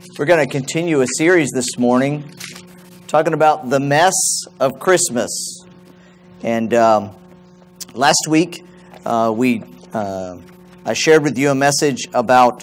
We're going to continue a series this morning talking about the mess of Christmas. And last week, I shared with you a message about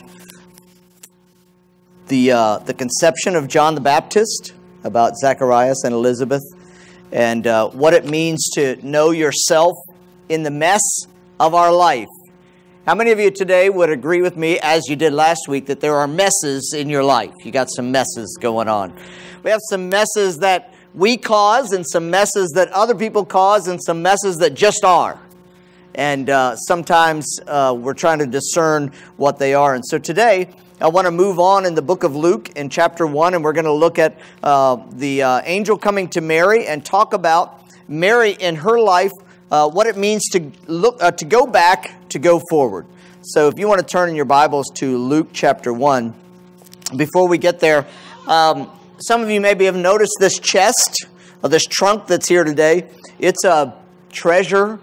the conception of John the Baptist, about Zacharias and Elizabeth, and what it means to know yourself in the mess of our life. How many of you today would agree with me, as you did last week, that there are messes in your life? You got some messes going on. We have some messes that we cause, and some messes that other people cause, and some messes that just are. And sometimes we're trying to discern what they are. And so today, I want to move on in the book of Luke in chapter 1, and we're going to look at the angel coming to Mary and talk about Mary in her life, what it means to look, to go back, to go forward. So if you want to turn in your Bibles to Luke chapter 1, before we get there, some of you maybe have noticed this chest, or this trunk that's here today. It's a treasure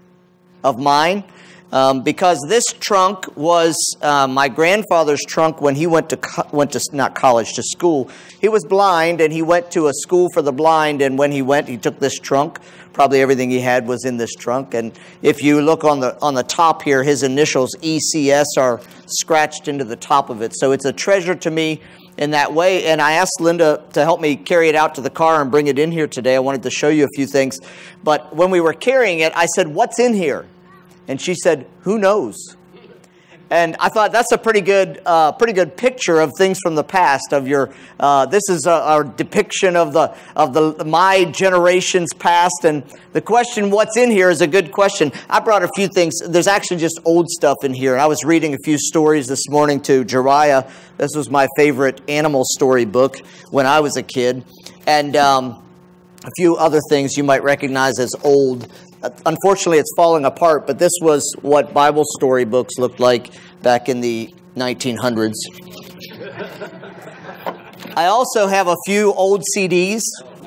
of mine, because this trunk was my grandfather's trunk when he went to not college, to school. He was blind, and he went to a school for the blind, and when he went, he took this trunk. Probably everything he had was in this trunk. And if you look on the top here, his initials ECS are scratched into the top of it. So it's a treasure to me in that way. And I asked Linda to help me carry it out to the car and bring it in here today. I wanted to show you a few things. But when we were carrying it, I said, "What's in here?" And she said, "Who knows?" And I thought that's a pretty good picture of things from the past. Of your, this is our depiction of my generation's past. And the question, "What's in here?" is a good question. I brought a few things. There's actually just old stuff in here. And I was reading a few stories this morning to Jariah. This was my favorite animal story book when I was a kid, and a few other things you might recognize as old. Unfortunately, it's falling apart, but this was what Bible story books looked like back in the 1900s. I also have a few old CDs.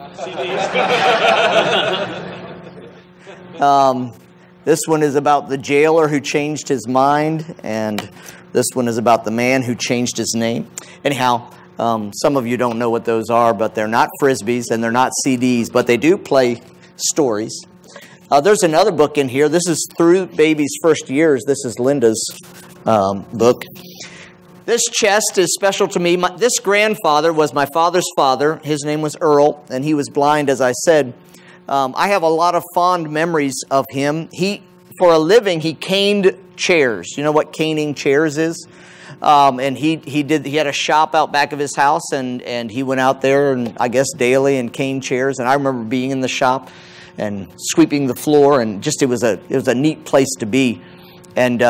This one is about the jailer who changed his mind, and this one is about the man who changed his name. Anyhow, some of you don't know what those are, but they're not Frisbees and they're not CDs, but they do play stories. There's another book in here. This is Through Baby's First Years. This is Linda's book. This chest is special to me. This grandfather was my father's father. His name was Earl, and he was blind, as I said. I have a lot of fond memories of him. For a living, he caned chairs. You know what caning chairs is? And he had a shop out back of his house, and he went out there, and I guess daily, and caned chairs. And I remember being in the shop and sweeping the floor, and just it was a neat place to be. And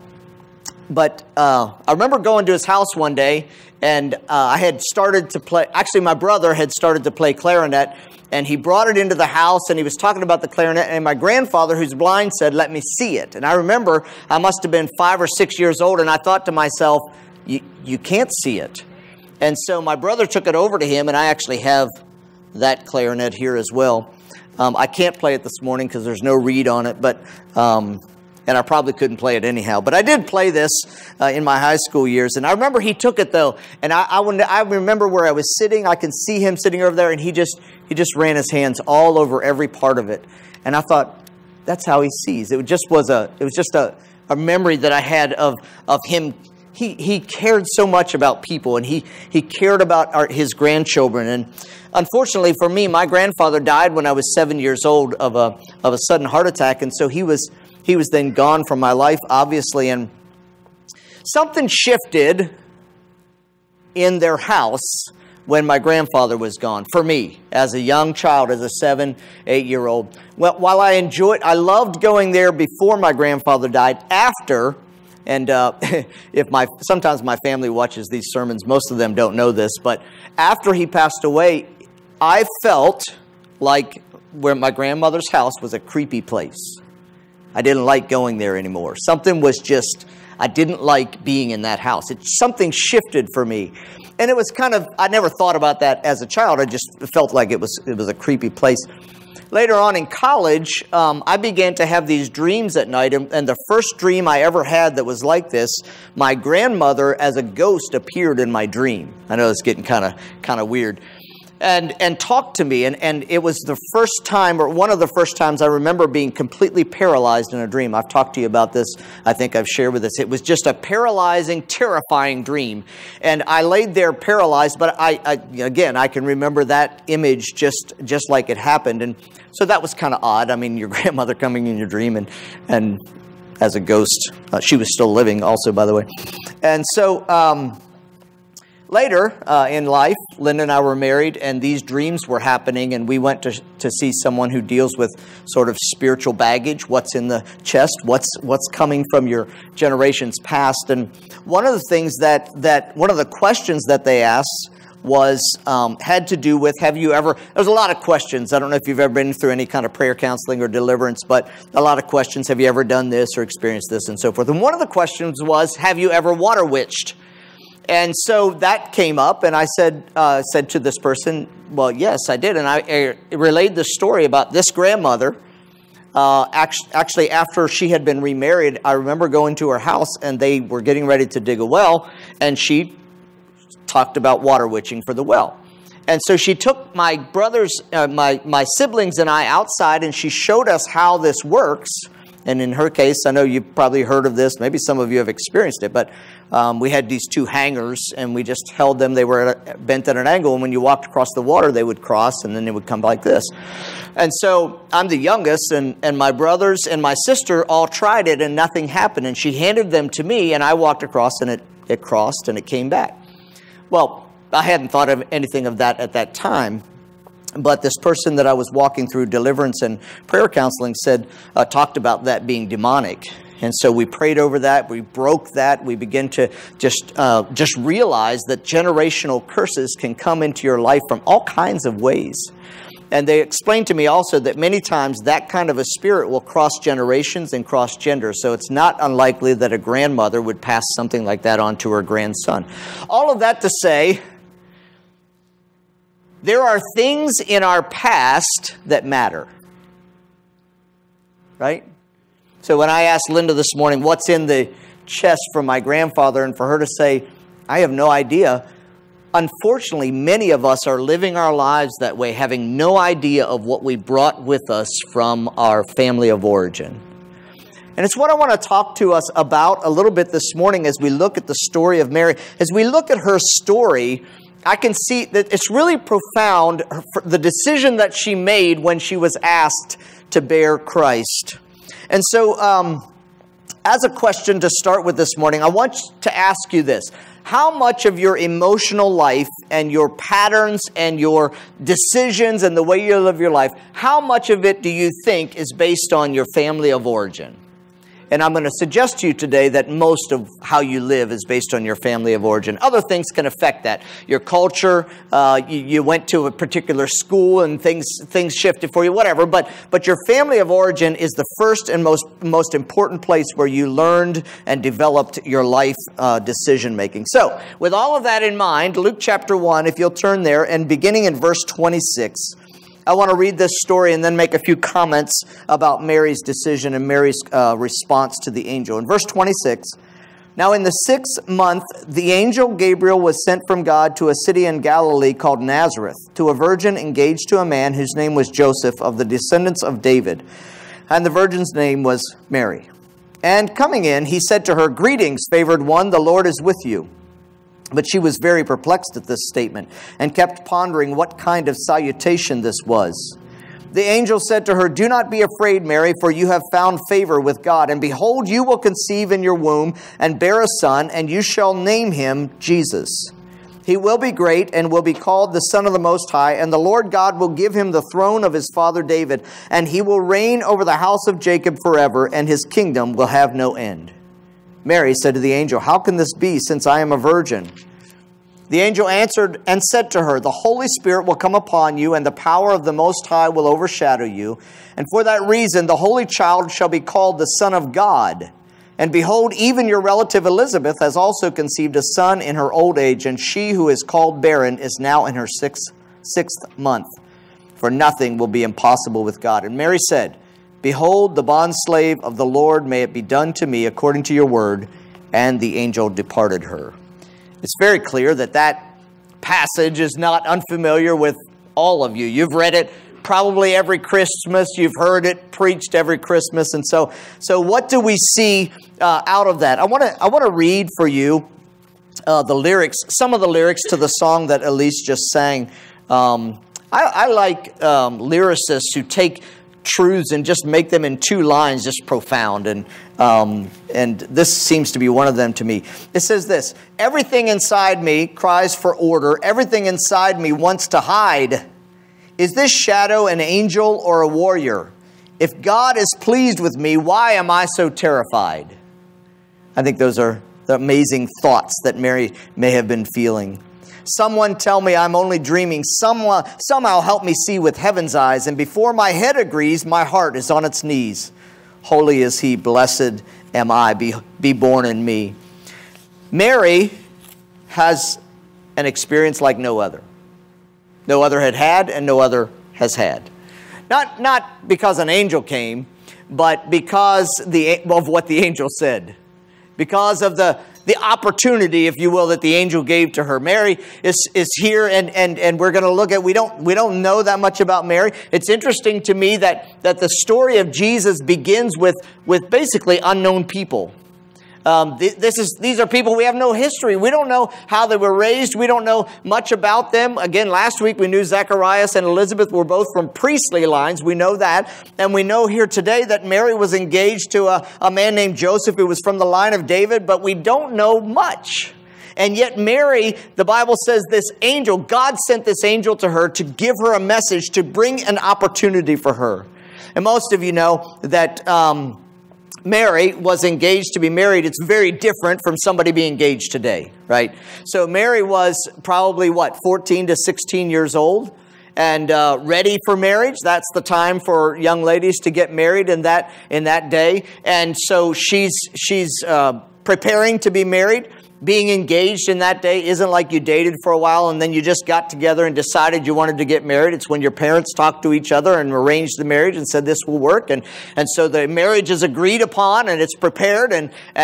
but I remember going to his house one day, and I had started to play. Actually, my brother had started to play clarinet, and he brought it into the house, and he was talking about the clarinet. And my grandfather, who's blind, said, "Let me see it." And I remember I must have been 5 or 6 years old, and I thought to myself, "You can't see it." And so my brother took it over to him, and I actually have that clarinet here as well. I can't play it this morning because there's no reed on it, but and I probably couldn't play it anyhow. But I did play this in my high school years, and I remember he took it though, and I remember where I was sitting. I can see him sitting over there, and he just ran his hands all over every part of it, and I thought, that's how he sees. It was just a memory that I had of him. He cared so much about people, and he cared about his grandchildren. And unfortunately for me, my grandfather died when I was 7 years old of a sudden heart attack, and so he was then gone from my life, obviously. And something shifted in their house when my grandfather was gone. For me, as a young child, as a 7, 8-year-old, well, while I loved going there before my grandfather died. After. And sometimes my family watches these sermons, most of them don't know this, but after he passed away, I felt like where my grandmother's house was a creepy place. I didn't like going there anymore. Something was just, I didn't like being in that house. Something shifted for me. And it was kind of, I never thought about that as a child. I just felt like it was a creepy place. later on in college, I began to have these dreams at night, and the first dream I ever had that was like this, my grandmother as a ghost appeared in my dream. I know it's getting kind of weird. And talked to me, and it was the first time, or one of the first times I remember being completely paralyzed in a dream. I've talked to you about this. I think I've shared with this. It was just a paralyzing, terrifying dream. And I laid there paralyzed, but I can remember that image just like it happened. And so that was kind of odd. I mean, your grandmother coming in your dream and as a ghost. She was still living also, by the way. And so later in life, Linda and I were married, and these dreams were happening, and we went to see someone who deals with sort of spiritual baggage, what's in the chest, what's coming from your generations past. And one of the things one of the questions that they asked was had to do with, there's a lot of questions. I don't know if you've ever been through any kind of prayer counseling or deliverance, but a lot of questions. Have you ever done this or experienced this and so forth? And one of the questions was, have you ever water witched? And so that came up, and I said to this person, well, yes, I did. And I relayed the story about this grandmother. Actually, after she had been remarried, I remember going to her house, and they were getting ready to dig a well, and she talked about water witching for the well. And so she took my brothers, my siblings and I outside, and she showed us how this works. And in her case, I know you've probably heard of this. Maybe some of you have experienced it. But we had these two hangers, and we just held them. They were bent at an angle. And when you walked across the water, they would cross, and then they would come like this. And so I'm the youngest, and my brothers and my sister all tried it, and nothing happened. And she handed them to me, and I walked across, and it crossed, and it came back. Well, I hadn't thought of anything of that at that time. But this person that I was walking through deliverance and prayer counseling talked about that being demonic. And so we prayed over that. We broke that. We began to just realize that generational curses can come into your life from all kinds of ways. And they explained to me also that many times that kind of a spirit will cross generations and cross genders. So it's not unlikely that a grandmother would pass something like that on to her grandson. All of that to say, there are things in our past that matter, right? So when I asked Linda this morning, what's in the chest from my grandfather, and for her to say, I have no idea. Unfortunately, many of us are living our lives that way, having no idea of what we brought with us from our family of origin. And it's what I want to talk to us about a little bit this morning as we look at the story of Mary. As we look at her story, I can see that it's really profound, the decision that she made when she was asked to bear Christ. And so, as a question to start with this morning, I want to ask you this. How much of your emotional life and your patterns and your decisions and the way you live your life, how much of it do you think is based on your family of origin? And I'm going to suggest to you today that most of how you live is based on your family of origin. Other things can affect that. Your culture, you went to a particular school and things shifted for you, whatever. But your family of origin is the first and most important place where you learned and developed your life decision making. So, with all of that in mind, Luke chapter 1, if you'll turn there, and beginning in verse 26, I want to read this story and then make a few comments about Mary's decision and Mary's response to the angel. In verse 26, now in the 6th month, the angel Gabriel was sent from God to a city in Galilee called Nazareth, to a virgin engaged to a man whose name was Joseph, of the descendants of David. And the virgin's name was Mary. And coming in, he said to her, "Greetings, favored one, the Lord is with you." But she was very perplexed at this statement and kept pondering what kind of salutation this was. The angel said to her, "Do not be afraid, Mary, for you have found favor with God. And behold, you will conceive in your womb and bear a son, and you shall name him Jesus. He will be great and will be called the Son of the Most High, and the Lord God will give him the throne of his father David, and he will reign over the house of Jacob forever, and his kingdom will have no end." Mary said to the angel, "How can this be, since I am a virgin?" The angel answered and said to her, "The Holy Spirit will come upon you, and the power of the Most High will overshadow you. And for that reason, the Holy Child shall be called the Son of God. And behold, even your relative Elizabeth has also conceived a son in her old age, and she who is called barren is now in her sixth month. for nothing will be impossible with God. And Mary said, Behold, the bondslave of the Lord, may it be done to me according to your word. And the angel departed her. It's very clear that that passage is not unfamiliar with all of you. You've read it probably every Christmas. You've heard it preached every Christmas. And so what do we see out of that? I want to read for you the lyrics, some of the lyrics to the song that Elise just sang. I like lyricists who take truths and just make them in 2 lines, just profound. And this seems to be one of them to me. It says this: everything inside me cries for order. Everything inside me wants to hide. Is this shadow an angel or a warrior? If God is pleased with me, why am I so terrified? I think those are the amazing thoughts that Mary may have been feeling. Someone tell me I'm only dreaming. Somehow help me see with heaven's eyes. And before my head agrees, my heart is on its knees. Holy is he, blessed am I, be born in me. Mary has an experience like no other. No other had, and no other has had. Not because an angel came, but because of what the angel said. Because of the opportunity, if you will, that the angel gave to her. Mary is here, and we're going to look at, we don't know that much about Mary. It's interesting to me that the story of Jesus begins with basically unknown people. These are people we have no history. We don't know how they were raised. We don't know much about them. Again, last week we knew Zacharias and Elizabeth were both from priestly lines. We know that. And we know here today that Mary was engaged to a man named Joseph who was from the line of David, but we don't know much. And yet Mary, the Bible says this angel, God sent this angel to her to give her a message, to bring an opportunity for her. And most of you know that Mary was engaged to be married. It's very different from somebody being engaged today, right? So Mary was probably, 14 to 16 years old and ready for marriage. That's the time for young ladies to get married in that day. And so she's preparing to be married. Being engaged in that day isn't like you dated for a while and then you just got together and decided you wanted to get married. It's when your parents talked to each other and arranged the marriage and said this will work. And so the marriage is agreed upon and it's prepared.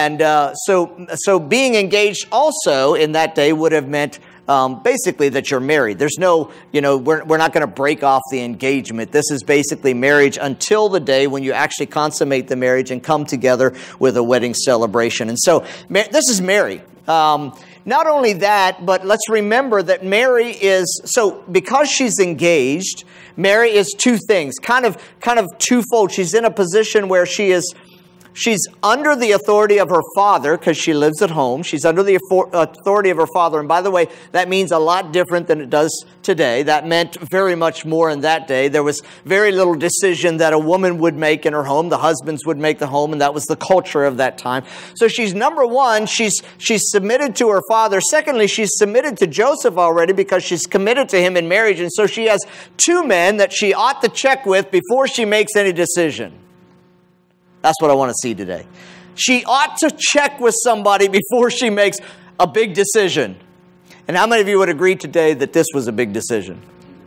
So being engaged also in that day would have meant basically that you're married. There's no, we're not going to break off the engagement. This is basically marriage until the day when you actually consummate the marriage and come together with a wedding celebration. And so this is Mary. Not only that, but let's remember that Mary is, so because she's engaged, Mary is 2 things, kind of twofold. She's in a position where she's under the authority of her father because she lives at home. She's under the authority of her father. And by the way, that means a lot different than it does today. That meant very much more in that day. There was very little decision that a woman would make in her home. The husbands would make the home, and that was the culture of that time. So she's, number one, she's submitted to her father. Secondly, she's submitted to Joseph already because she's committed to him in marriage. And so she has 2 men that she ought to check with before she makes any decision. That's what I want to see today. She ought to check with somebody before she makes a big decision. And how many of you would agree today that this was a big decision?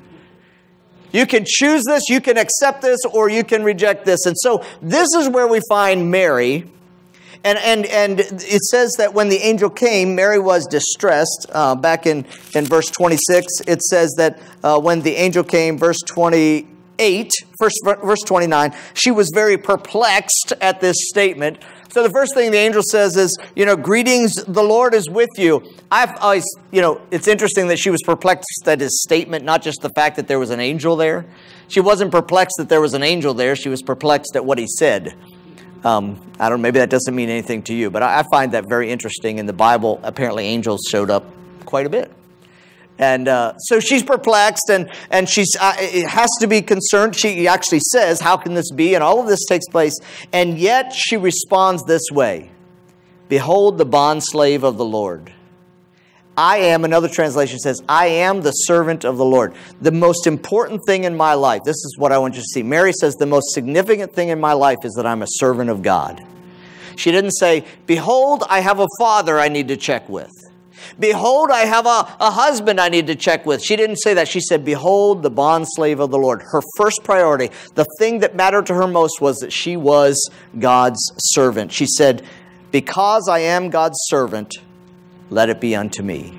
You can choose this, you can accept this, or you can reject this. And so this is where we find Mary. And it says that when the angel came, Mary was distressed. Back in verse 26, it says that when the angel came, verse 28, verse 29, she was very perplexed at this statement. So the first thing the angel says is, greetings, the Lord is with you. I've always, it's interesting that she was perplexed at his statement, not just the fact that there was an angel there. She wasn't perplexed that there was an angel there. She was perplexed at what he said. I don't know, maybe that doesn't mean anything to you, but I find that very interesting. In the Bible, apparently angels showed up quite a bit. And so she's perplexed, and she's it has to be concerned. She actually says, how can this be? And all of this takes place. And yet she responds this way: Behold the bondslave of the Lord. I am, another translation says, I am the servant of the Lord. The most important thing in my life, this is what I want you to see. Mary says, the most significant thing in my life is that I'm a servant of God. She didn't say, behold, I have a father I need to check with. Behold, I have a husband I need to check with. She didn't say that. She said, behold, the bondslave of the Lord. Her first priority, the thing that mattered to her most was that she was God's servant. She said, because I am God's servant, let it be unto me.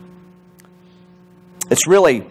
It's really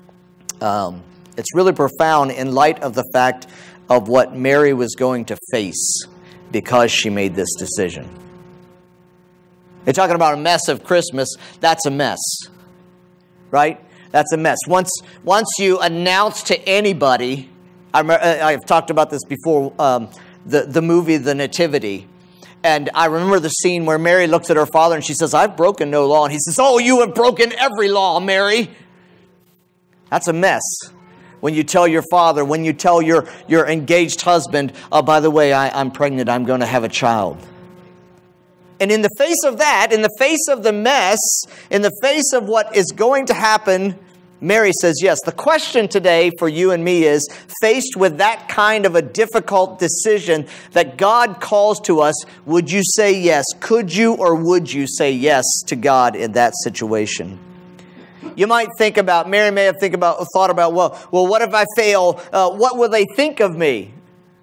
profound in light of the fact of what Mary was going to face because she made this decision. You're talking about a mess of Christmas. That's a mess, right? That's a mess. Once you announce to anybody, I've talked about this before, the movie The Nativity. And I remember the scene where Mary looks at her father and she says, I've broken no law. And he says, oh, you have broken every law, Mary. That's a mess. When you tell your father, when you tell your engaged husband, oh, by the way, I'm pregnant, I'm going to have a child. And in the face of that, in the face of the mess, in the face of what is going to happen, Mary says yes. The question today for you and me is, faced with that kind of a difficult decision that God calls to us, would you say yes? Could you or would you say yes to God in that situation? You might think about, Mary may have thought about, well, what if I fail? What will they think of me?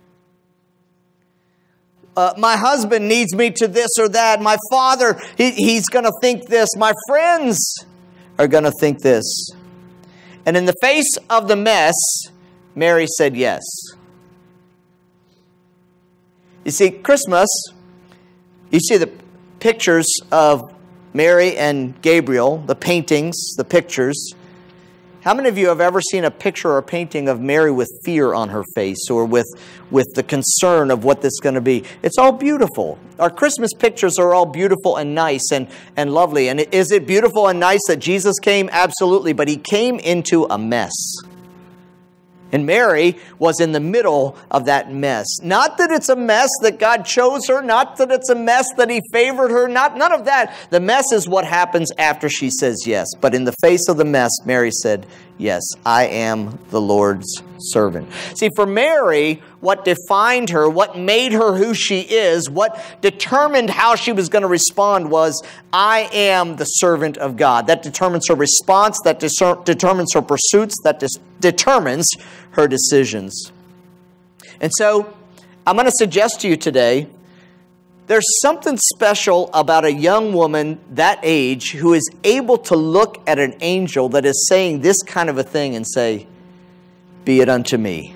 My husband needs me to this or that. My father, he's going to think this. My friends are going to think this. And in the face of the mess, Mary said yes. You see, Christmas, you see the pictures of Mary and Gabriel, the paintings, the pictures. How many of you have ever seen a picture or a painting of Mary with fear on her face or with the concern of what this is going to be? It's all beautiful. Our Christmas pictures are all beautiful and nice and lovely. And is it beautiful and nice that Jesus came? Absolutely. But he came into a mess. And Mary was in the middle of that mess. Not that it's a mess that God chose her. Not that it's a mess that he favored her. None of that. The mess is what happens after she says yes. But in the face of the mess, Mary said, yes, I am the Lord's servant. See, for Mary, what defined her, what made her who she is, what determined how she was going to respond was, I am the servant of God. That determines her response, that determines her pursuits, that determines her decisions. And so, I'm going to suggest to you today, there's something special about a young woman that age who is able to look at an angel that is saying this kind of a thing and say, be it unto me.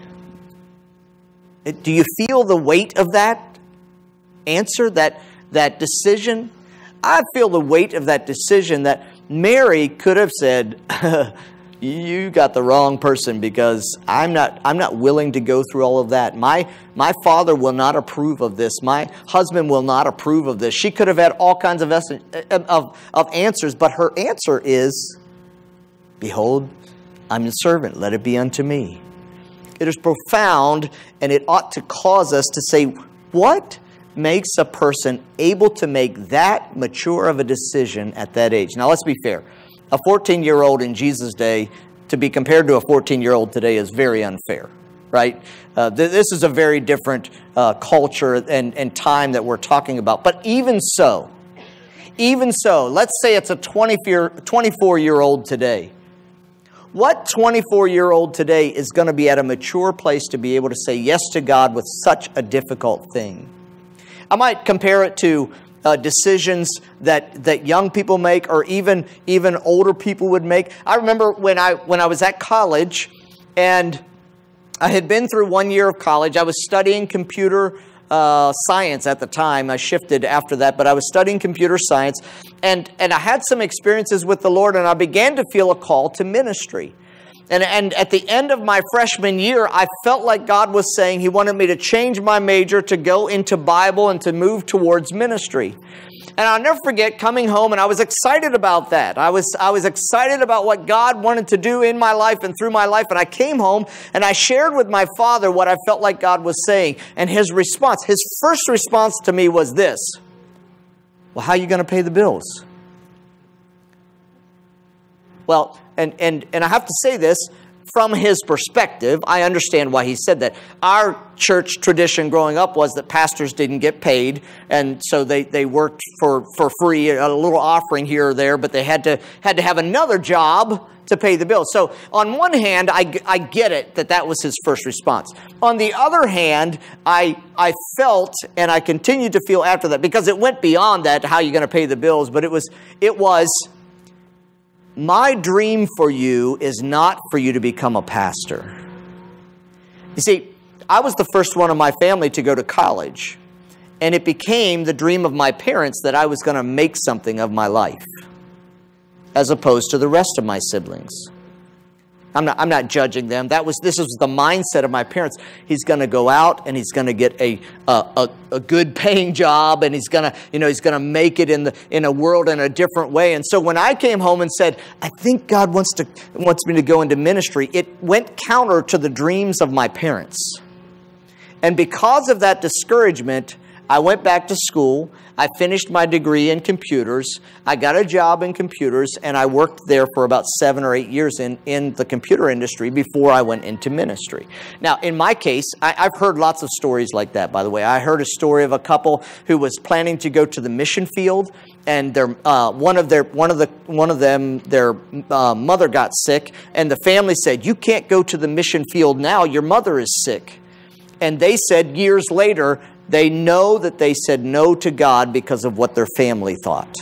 Do you feel the weight of that answer, that decision? I feel the weight of that decision that Mary could have said, you got the wrong person because I'm not willing to go through all of that. My father will not approve of this. My husband will not approve of this. She could have had all kinds of answers, but her answer is, behold, I'm the servant. Let it be unto me. It is profound, and it ought to cause us to say, what makes a person able to make that mature of a decision at that age? Now, let's be fair. A 14-year-old in Jesus' day, to be compared to a 14-year-old today, is very unfair, right? This is a very different culture and time that we're talking about. But even so, let's say it's a 24-year-old today. What 24-year-old today is going to be at a mature place to be able to say yes to God with such a difficult thing? I might compare it to decisions that young people make, or even older people would make. I remember when I was at college, and I had been through 1 year of college. I was studying computer science at the time. I shifted after that, but I was studying computer science, and I had some experiences with the Lord, and I began to feel a call to ministry. And at the end of my freshman year, I felt like God was saying He wanted me to change my major, to go into Bible, and to move towards ministry. And I'll never forget coming home, and I was excited about that. I was excited about what God wanted to do in my life and through my life. And I came home, and I shared with my father what I felt like God was saying. And his first response to me was this: well, how are you going to pay the bills? Well, and I have to say this, from his perspective, I understand why he said that. Our church tradition growing up was that pastors didn't get paid, and so they worked for free, a little offering here or there, but they had to have another job to pay the bills. So on one hand, I get it that was his first response. On the other hand, I felt, and I continued to feel after that, because it went beyond that, how you're going to pay the bills, but it was, my dream for you is not for you to become a pastor. You see, I was the first one in my family to go to college, and it became the dream of my parents that I was going to make something of my life, as opposed to the rest of my siblings. I'm not judging them. This was the mindset of my parents. He's going to go out and he's going to get a good paying job, and he's going to make it in a world in a different way. And so when I came home and said, I think God wants me to go into ministry, it went counter to the dreams of my parents. And because of that discouragement, I went back to school. I finished my degree in computers. I got a job in computers, and I worked there for about 7 or 8 years in the computer industry before I went into ministry. Now, in my case, I've heard lots of stories like that, by the way. I heard a story of a couple who was planning to go to the mission field, and their mother got sick, and the family said, "You can't go to the mission field now. Your mother is sick." And they said years later, they know that they said no to God because of what their family thought.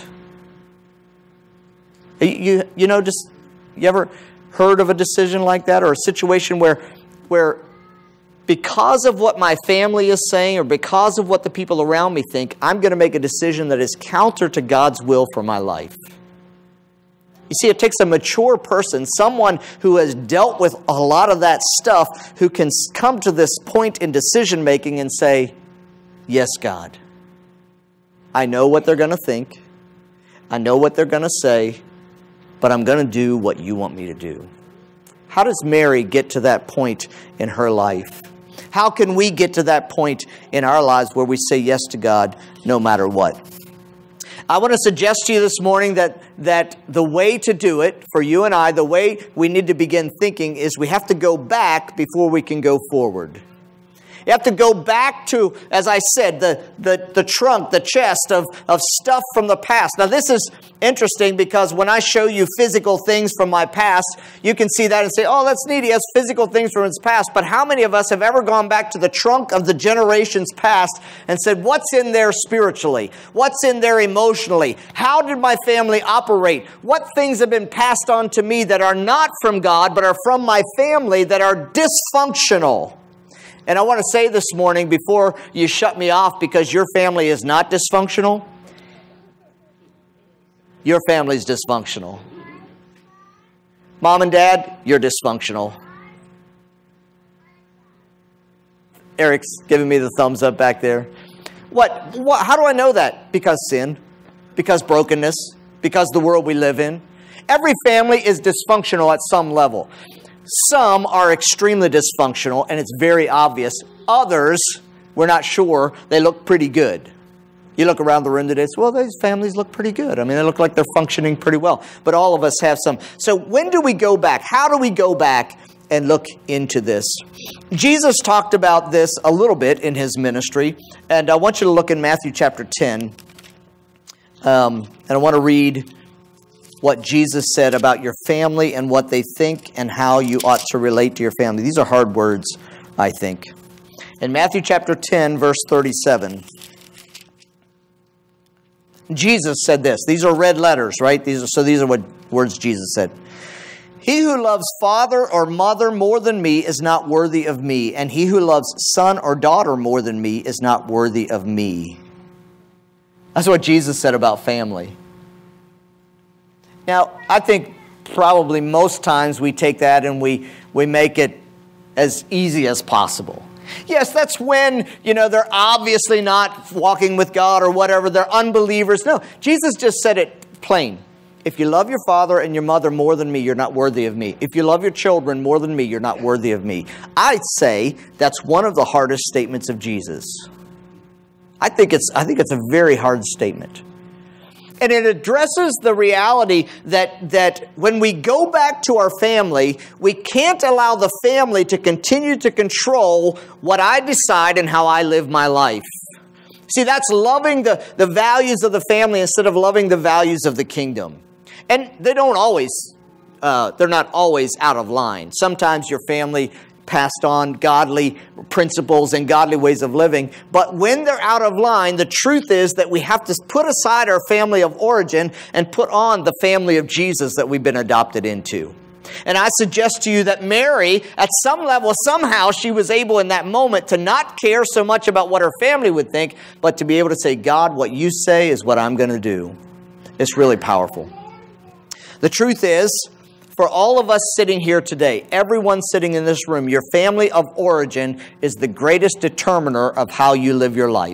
You ever heard of a decision like that, or a situation where because of what my family is saying, or because of what the people around me think, I'm going to make a decision that is counter to God's will for my life? You see, it takes a mature person, someone who has dealt with a lot of that stuff, who can come to this point in decision making and say, yes, God, I know what they're going to think. I know what they're going to say, but I'm going to do what you want me to do. How does Mary get to that point in her life? How can we get to that point in our lives where we say yes to God no matter what? I want to suggest to you this morning that the way to do it, for you and I, the way we need to begin thinking is we have to go back before we can go forward. You have to go back to, as I said, the trunk, the chest of stuff from the past. Now, this is interesting because when I show you physical things from my past, you can see that and say, oh, that's neat. He has physical things from his past. But how many of us have ever gone back to the trunk of the generations past and said, what's in there spiritually? What's in there emotionally? How did my family operate? What things have been passed on to me that are not from God, but are from my family that are dysfunctional? And I want to say this morning, before you shut me off, because your family is not dysfunctional, your family is dysfunctional. Mom and Dad, you're dysfunctional. Eric's giving me the thumbs up back there. What? How do I know that? Because sin, because brokenness, because the world we live in. Every family is dysfunctional at some level. Some are extremely dysfunctional, and it's very obvious. Others, we're not sure. They look pretty good. You look around the room today and say, well, these families look pretty good. I mean, they look like they're functioning pretty well. But all of us have some. So when do we go back? How do we go back and look into this? Jesus talked about this a little bit in his ministry. And I want you to look in Matthew chapter 10. And I want to read what Jesus said about your family and what they think and how you ought to relate to your family. These are hard words, I think. In Matthew chapter 10, verse 37, Jesus said this. These are red letters, right? These are what words Jesus said. He who loves father or mother more than me is not worthy of me, and he who loves son or daughter more than me is not worthy of me. That's what Jesus said about family. Now, I think probably most times we take that and we make it as easy as possible. Yes, that's when, they're obviously not walking with God or whatever. They're unbelievers. No, Jesus just said it plain. If you love your father and your mother more than me, you're not worthy of me. If you love your children more than me, you're not worthy of me. I'd say that's one of the hardest statements of Jesus. I think it's a very hard statement. And it addresses the reality that when we go back to our family, we can't allow the family to continue to control what I decide and how I live my life. See, that's loving the values of the family instead of loving the values of the kingdom. And they don't always, they're not always out of line. Sometimes your family passed on godly principles and godly ways of living. But when they're out of line, the truth is that we have to put aside our family of origin and put on the family of Jesus that we've been adopted into. And I suggest to you that Mary, at some level, somehow she was able in that moment to not care so much about what her family would think, but to be able to say, God, what you say is what I'm going to do. It's really powerful. The truth is, for all of us sitting here today, everyone sitting in this room, your family of origin is the greatest determiner of how you live your life.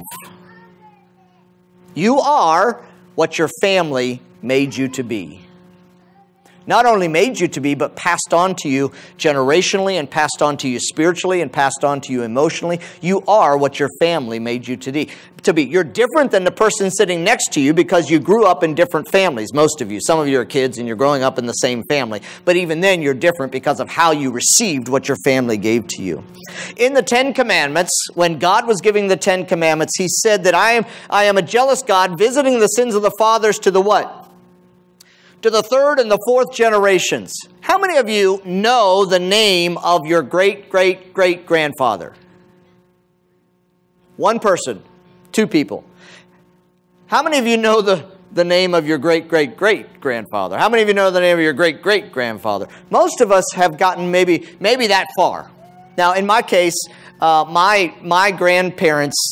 You are what your family made you to be. Not only made you to be, but passed on to you generationally and passed on to you spiritually and passed on to you emotionally. You are what your family made you to be. You're different than the person sitting next to you because you grew up in different families, most of you. Some of you are kids and you're growing up in the same family. But even then, you're different because of how you received what your family gave to you. In the Ten Commandments, when God was giving the Ten Commandments, He said that I am a jealous God, visiting the sins of the fathers to the what? To the third and the fourth generations. How many of you know the name of your great-great-great-grandfather? One person, two people. How many of you know the name of your great-great-great-grandfather? How many of you know the name of your great-great-grandfather? Most of us have gotten maybe that far. Now, in my case, my grandparents,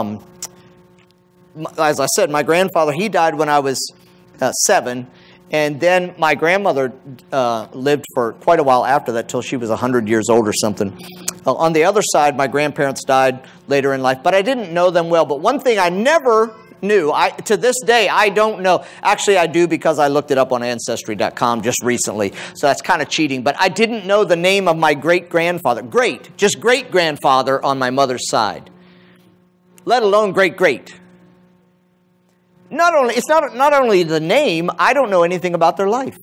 as I said, my grandfather, he died when I was 7. And then my grandmother lived for quite a while after that, till she was 100 years old or something. On the other side, my grandparents died later in life, but I didn't know them well. But one thing I never knew, to this day, I don't know. Actually, I do because I looked it up on Ancestry.com just recently, so that's kind of cheating. But I didn't know the name of my great-grandfather. Just great-grandfather on my mother's side, let alone great-great. It's not only the name, I don't know anything about their life.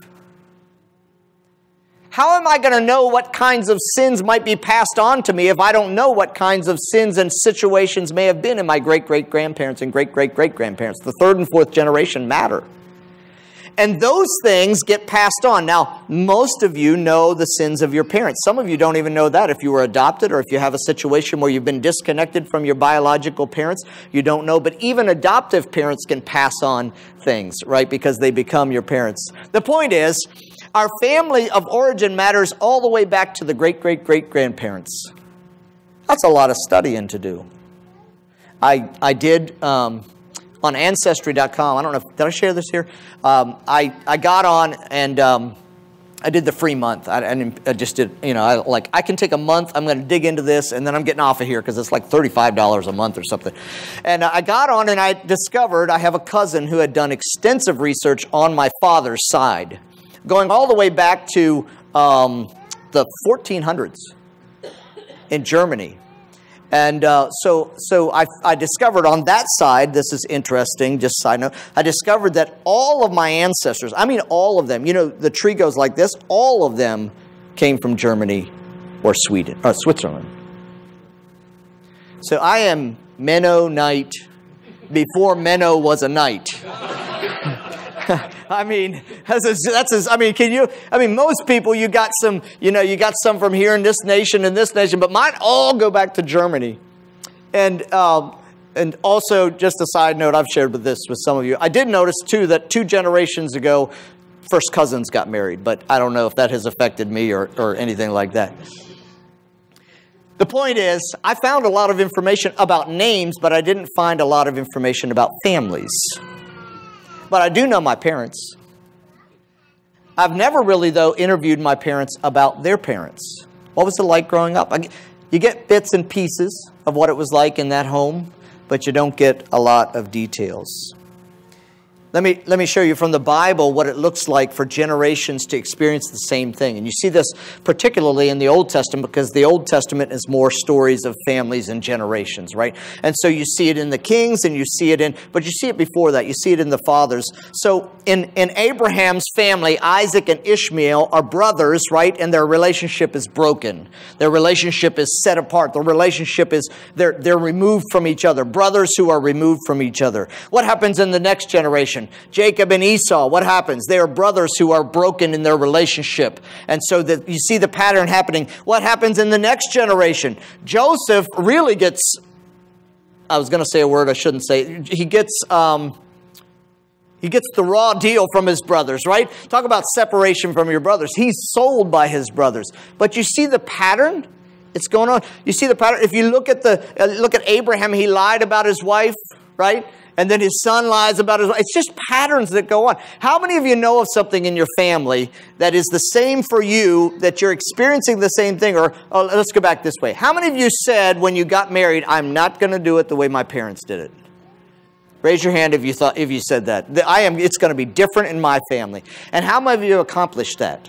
How am I going to know what kinds of sins might be passed on to me if I don't know what kinds of sins and situations may have been in my great-great-grandparents and great-great-great-grandparents? The third and fourth generation matter. And those things get passed on. Now, most of you know the sins of your parents. Some of you don't even know that. If you were adopted or if you have a situation where you've been disconnected from your biological parents, you don't know. But even adoptive parents can pass on things, right? Because they become your parents. The point is, our family of origin matters all the way back to the great-great-great-grandparents. That's a lot of studying to do. I did... on Ancestry.com, I don't know, did I share this here? I got on and I did the free month. I just did, I can take a month, I'm going to dig into this, and then I'm getting off of here because it's like $35 a month or something. And I got on and I discovered I have a cousin who had done extensive research on my father's side, going all the way back to the 1400s in Germany. And so I discovered on that side, this is interesting, just side note, I discovered that all of my ancestors, I mean all of them, the tree goes like this, all of them came from Germany or Switzerland. So I am Mennonite before Menno was a knight. I mean, most people, you got some from here in this nation and this nation, but mine all go back to Germany. And also, just a side note, I've shared this with some of you. I did notice, too, that 2 generations ago, first cousins got married, but I don't know if that has affected me or anything like that. The point is, I found a lot of information about names, but I didn't find a lot of information about families. But I do know my parents. I've never really, though, interviewed my parents about their parents. What was it like growing up? You get bits and pieces of what it was like in that home, but you don't get a lot of details. Let me show you from the Bible what it looks like for generations to experience the same thing. And you see this particularly in the Old Testament, because the Old Testament is more stories of families and generations, right? And so you see it in the kings, and you see it but you see it before that. You see it in the fathers. So in Abraham's family, Isaac and Ishmael are brothers, right? And their relationship is broken. Their relationship is set apart. Their relationship is, they're removed from each other. Brothers who are removed from each other. What happens in the next generation? Jacob and Esau, what happens? They are brothers who are broken in their relationship. And so that you see the pattern happening. What happens in the next generation? Joseph really gets, I was going to say a word I shouldn't say. He gets the raw deal from his brothers, right? Talk about separation from your brothers. He's sold by his brothers. But you see the pattern? It's going on. You see the pattern? If you look at Abraham, he lied about his wife, right? And then his son lies about his wife. It's just patterns that go on. How many of you know of something in your family that is the same for you, that you're experiencing the same thing? Or let's go back this way. How many of you said when you got married, I'm not going to do it the way my parents did it? Raise your hand if you said that. It's going to be different in my family. And how many of you accomplished that?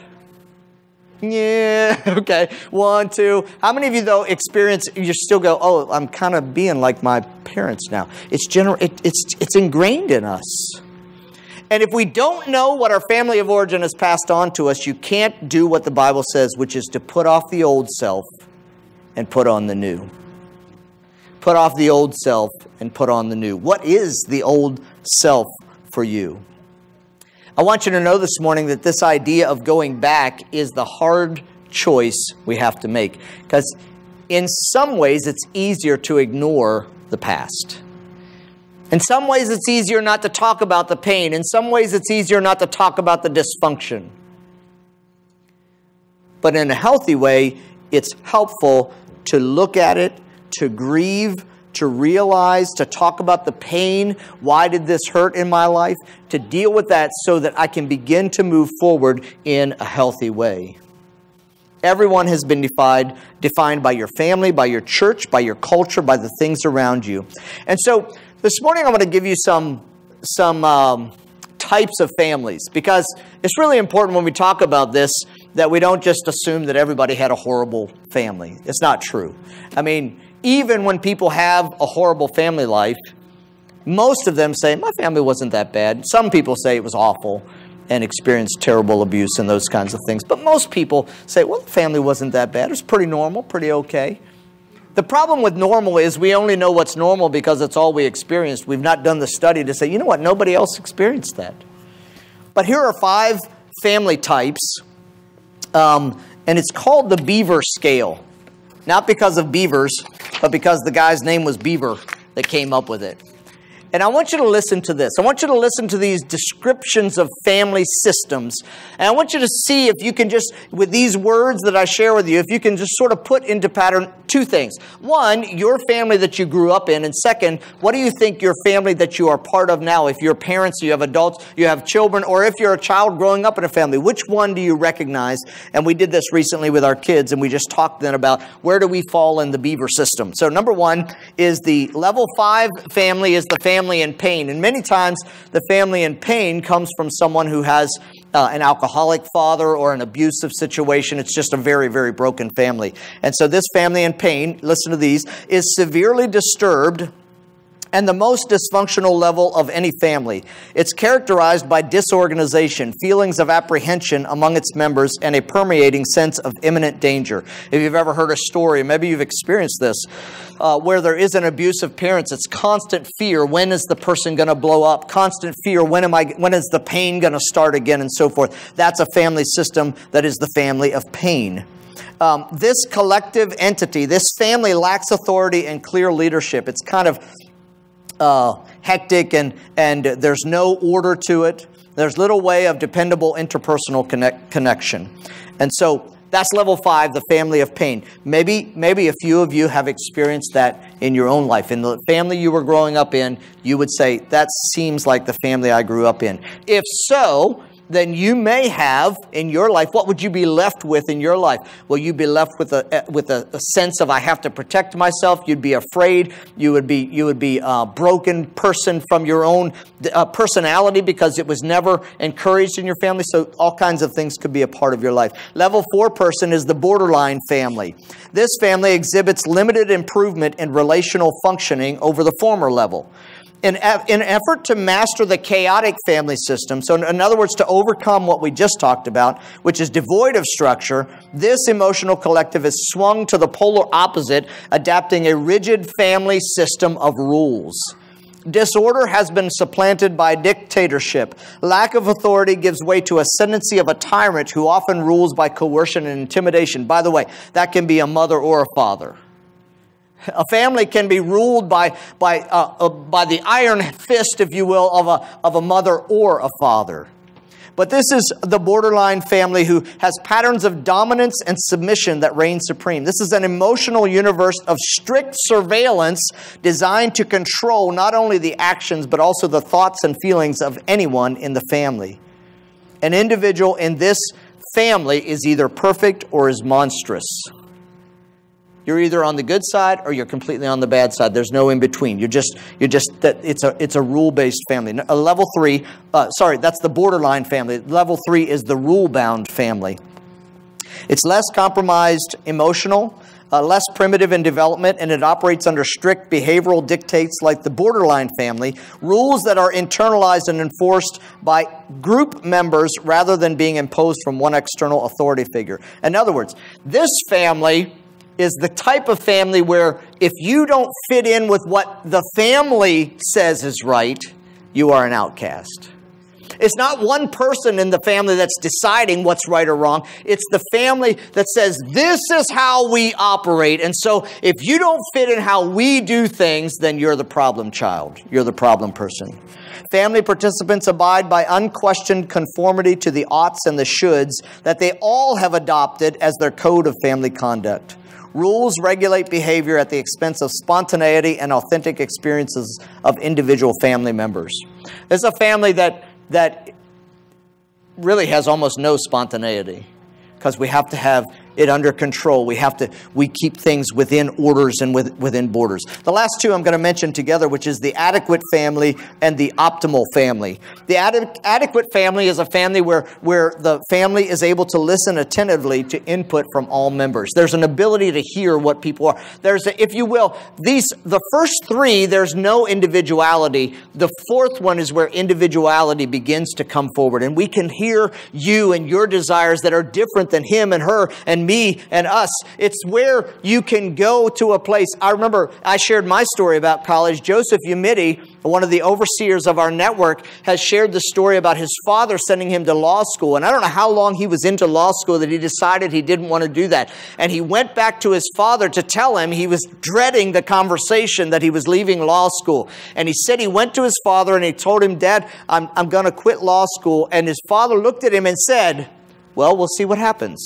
Yeah, okay. 1, 2. How many of you, though, you still go, oh, I'm kind of being like my parents now. It's ingrained in us. And if we don't know what our family of origin has passed on to us, you can't do what the Bible says, which is to put off the old self and put on the new. Put off the old self and put on the new. What is the old self for you? I want you to know this morning that this idea of going back is the hard choice we have to make. Because in some ways, it's easier to ignore the past. In some ways, it's easier not to talk about the pain. In some ways, it's easier not to talk about the dysfunction. But in a healthy way, it's helpful to look at it, to grieve, to realize, to talk about the pain. Why did this hurt in my life? To deal with that so that I can begin to move forward in a healthy way. Everyone has been defined by your family, by your church, by your culture, by the things around you. And so this morning I'm going to give you some types of families, because it's really important when we talk about this that we don't just assume that everybody had a horrible family. It's not true. I mean, even when people have a horrible family life, most of them say, my family wasn't that bad. Some people say it was awful and experienced terrible abuse and those kinds of things. But most people say, well, the family wasn't that bad. It was pretty normal, pretty okay. The problem with normal is we only know what's normal because it's all we experienced. We've not done the study to say, you know what, nobody else experienced that. But here are 5 family types, and it's called the Beaver Scale. Not because of beavers, but because the guy's name was Beaver that came up with it. And I want you to listen to this. I want you to listen to these descriptions of family systems. And I want you to see if you can just, with these words that I share with you, if you can just sort of put into pattern 2 things. 1, your family that you grew up in. And 2, what do you think your family that you are part of now? If you're parents, you have adults, you have children, or if you're a child growing up in a family, which one do you recognize? And we did this recently with our kids, and we just talked then about where do we fall in the Beaver system. So number 1 is the level 5 family, is the family in pain. And many times the family in pain comes from someone who has an alcoholic father or an abusive situation. It's just a very, very broken family. And so this family in pain, listen to these, is severely disturbed and the most dysfunctional level of any family. It's characterized by disorganization, feelings of apprehension among its members, and a permeating sense of imminent danger. If you've ever heard a story, maybe you've experienced this, where there is an abusive parent, it's constant fear. When is the person going to blow up? Constant fear. When is the pain going to start again, and so forth? That's a family system that is the family of pain. This collective entity, this family lacks authority and clear leadership. It's kind of hectic and there's no order to it. There's little way of dependable interpersonal connection. And so that's level 5, the family of pain. Maybe a few of you have experienced that in your own life. In the family you were growing up in, you would say, that seems like the family I grew up in. If so, than you may have in your life, what would you be left with in your life? Well, you'd be left with a sense of, I have to protect myself. You'd be afraid. You would be a broken person from your own personality because it was never encouraged in your family. So all kinds of things could be a part of your life. Level 4 person is the borderline family. This family exhibits limited improvement in relational functioning over the former level. In an effort to master the chaotic family system, so in other words, to overcome what we just talked about, which is devoid of structure, this emotional collective is swung to the polar opposite, adapting a rigid family system of rules. Disorder has been supplanted by dictatorship. Lack of authority gives way to ascendancy of a tyrant who often rules by coercion and intimidation. By the way, that can be a mother or a father. A family can be ruled by the iron fist, if you will, of a mother or a father. But this is the borderline family who has patterns of dominance and submission that reign supreme. This is an emotional universe of strict surveillance designed to control not only the actions, but also the thoughts and feelings of anyone in the family. An individual in this family is either perfect or is monstrous. You're either on the good side or you're completely on the bad side. There's no in between. It's a rule-based family. Level 3, that's the borderline family. Level 3 is the rule-bound family. It's less compromised emotional, less primitive in development, and it operates under strict behavioral dictates like the borderline family, rules that are internalized and enforced by group members rather than being imposed from one external authority figure. In other words, this family is the type of family where if you don't fit in with what the family says is right, you are an outcast. It's not one person in the family that's deciding what's right or wrong. It's the family that says, this is how we operate. And so if you don't fit in how we do things, then you're the problem child. You're the problem person. Family participants abide by unquestioned conformity to the oughts and the shoulds that they all have adopted as their code of family conduct. Rules regulate behavior at the expense of spontaneity and authentic experiences of individual family members. There's a family that really has almost no spontaneity because we have to have it under control. We keep things within orders and within borders. The last two I'm going to mention together, which is the adequate family and the optimal family. The adequate family is a family where the family is able to listen attentively to input from all members. There's an ability to hear what people are. If you will, the first three, there's no individuality. The fourth one is where individuality begins to come forward. And we can hear you and your desires that are different than him and her and me and us. It's where you can go to a place. I remember I shared my story about college. Joseph Umidi, one of the overseers of our network, has shared the story about his father sending him to law school. And I don't know how long he was into law school that he decided he didn't want to do that. And he went back to his father to tell him he was dreading the conversation that he was leaving law school. And he said he went to his father and he told him, Dad, I'm going to quit law school. And his father looked at him and said, well, we'll see what happens.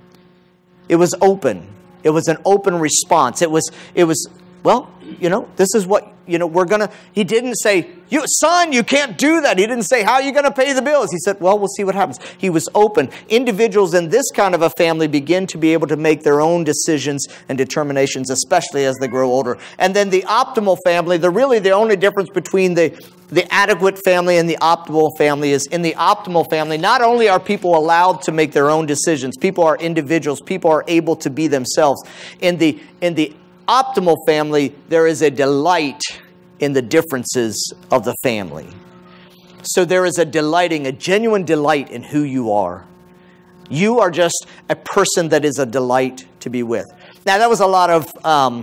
It was open. It was an open response. It was, well, this is what, he didn't say, son, you can't do that. He didn't say, how are you going to pay the bills? He said, well, we'll see what happens. He was open. Individuals in this kind of a family begin to be able to make their own decisions and determinations, especially as they grow older. And then the optimal family, the only difference between the adequate family and the optimal family is in the optimal family, not only are people allowed to make their own decisions, people are individuals, people are able to be themselves. In the optimal family, there is a delight in the differences of the family. So there is a genuine delight in who you are. You are just a person that is a delight to be with. Now, that was a lot of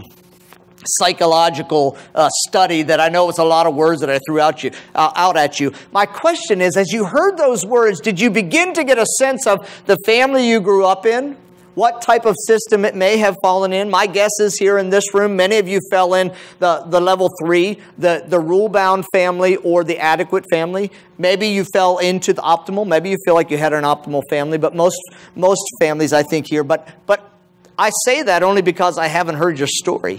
psychological study that I know was a lot of words that I threw out at you. My question is, as you heard those words, did you begin to get a sense of the family you grew up in? What type of system it may have fallen in? My guess is here in this room, many of you fell in the level 3, the rule-bound family or the adequate family. Maybe you fell into the optimal. Maybe you feel like you had an optimal family, but most families, I think, here. But I say that only because I haven't heard your story.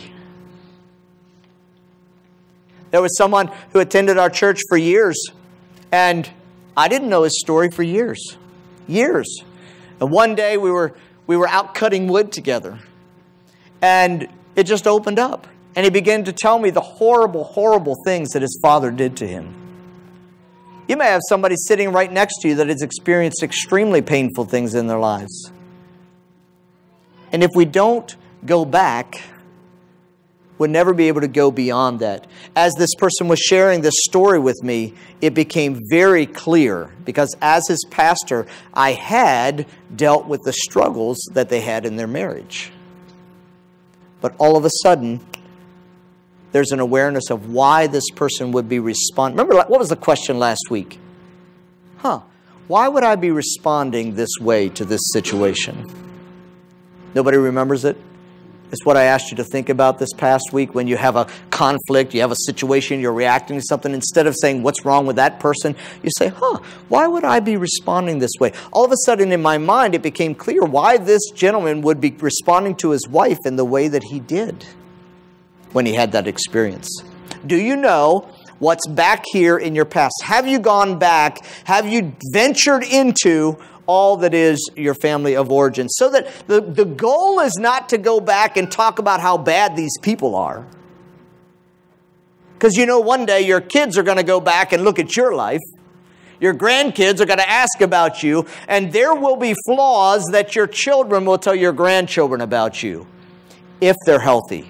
There was someone who attended our church for years, and I didn't know his story for years. Years. And one day we were out cutting wood together. And it just opened up. And he began to tell me the horrible, horrible things that his father did to him. You may have somebody sitting right next to you that has experienced extremely painful things in their lives. And if we don't go back, we'll never be able to go beyond that. As this person was sharing this story with me, it became very clear, because as his pastor, I had dealt with the struggles that they had in their marriage. But all of a sudden, there's an awareness of why this person would be responding. Remember, what was the question last week? Why would I be responding this way to this situation? Nobody remembers it? It's what I asked you to think about this past week. When you have a conflict, you have a situation, you're reacting to something, instead of saying, what's wrong with that person? You say, why would I be responding this way? All of a sudden in my mind, it became clear why this gentleman would be responding to his wife in the way that he did when he had that experience. Do you know what's back here in your past? Have you gone back? Have you ventured into all that is your family of origin? So that the goal is not to go back and talk about how bad these people are. Because one day your kids are going to go back and look at your life. Your grandkids are going to ask about you. And there will be flaws that your children will tell your grandchildren about you. If they're healthy.